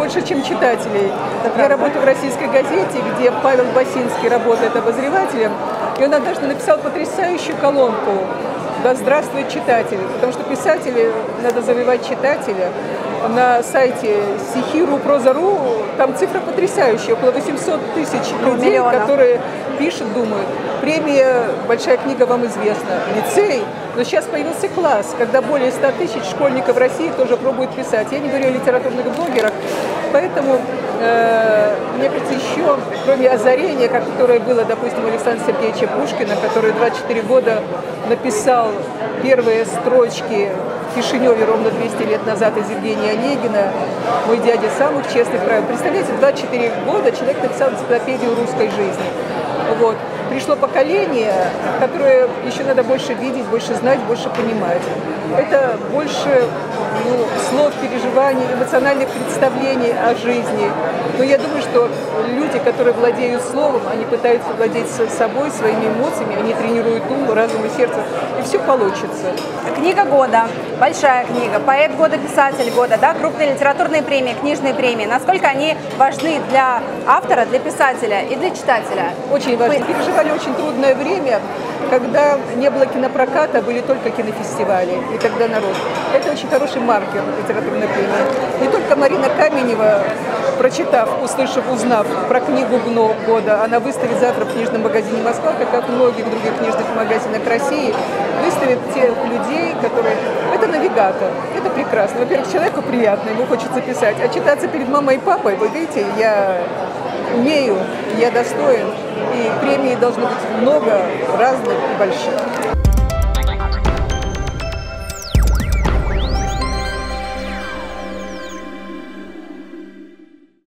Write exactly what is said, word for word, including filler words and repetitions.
больше, чем читателей. Я работаю в «Российской газете», где Павел Басинский работает обозревателем, и он однажды написал потрясающую колонку «Да здравствует читатель», потому что писатели, надо завоевать читателя. На сайте стихи.ру, проза.ру там цифра потрясающая, около восьмисот тысяч людей, Миллиона. которые пишут, думают. Премия «Большая книга» вам известна, лицей, но сейчас появился класс, когда более ста тысяч школьников России тоже пробуют писать. Я не говорю о литературных блогерах, поэтому, э, мне кажется, еще, кроме озарения, которое было, допустим, у Александра Сергеевича Пушкина, который двадцать четыре года написал первые строчки в Кишиневе ровно двести лет назад из Евгения Онегина, «Мой дядя самых честных правил». Представляете, в двадцать четыре года человек написал энциклопедию русской жизни. Вот. Пришло поколение, которое еще надо больше видеть, больше знать, больше понимать. Это больше ну, слов, переживаний, эмоциональных представлений о жизни. Но я думаю, что люди, которые владеют словом, они пытаются владеть собой, своими эмоциями, они тренируют ум, разум и сердце, и все получится. Книга года, большая книга, поэт года, писатель года, да, крупные литературные премии, книжные премии. Насколько они важны для автора, для писателя и для читателя? Очень важно. Переживали очень трудное время, когда не было кинопроката, были только кинофестивали, и тогда народ. Это очень хороший маркер литературной премии. Не только Марина Каменева, прочитав, услышав, узнав про книгу года, она выставит завтра в книжном магазине «Москва», как в многих других книжных магазинах России, выставит тех людей, которые... Это навигатор, это прекрасно. Во-первых, человеку приятно, ему хочется писать, а читаться перед мамой и папой, вы видите, я умею, я достоин, и премий должно быть много, разных и больших.